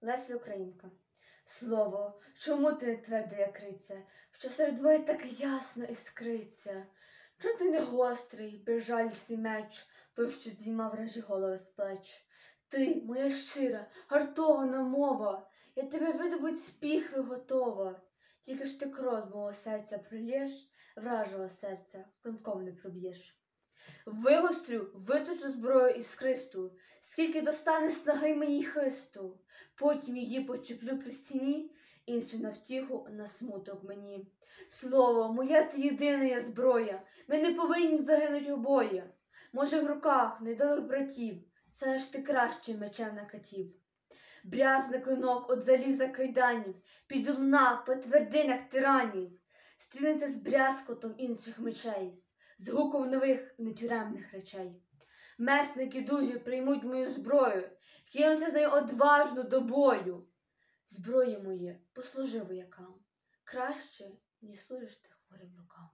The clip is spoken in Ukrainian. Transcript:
Леся Українка. Слово, чому ти не тверде, як криця, що серед бою так ясно іскриться? Чому ти не гострий, безжалісний меч, той, що здіймав вражі голови з плеч? Ти, моя щира, гартована мова, я тебе видобуть з піхви готова. Тільки ж ти кров мого серця пролєш, вражого серця клинком не проб'єш. Вигострю, виточу зброю іскристу, скільки достане снаги мені хисту. Потім її почеплю при стіні, іншим на втіху, на смуток мені. Слово, моя ти єдина є зброя, ми не повинні загинуть обоє. Може, в руках недових братів станеш ти кращим мечем на катів. Брязне клинок от заліза кайданів, піде луна по твердинях тиранів. Стрінеться з брязкотом інших мечей, з гуком нових нетюремних речей. Месники дужі приймуть мою зброю, кинуться з нею одважно до бою. Зброї моє послужи воякам, краще, ніж служиш ти хворим рукам.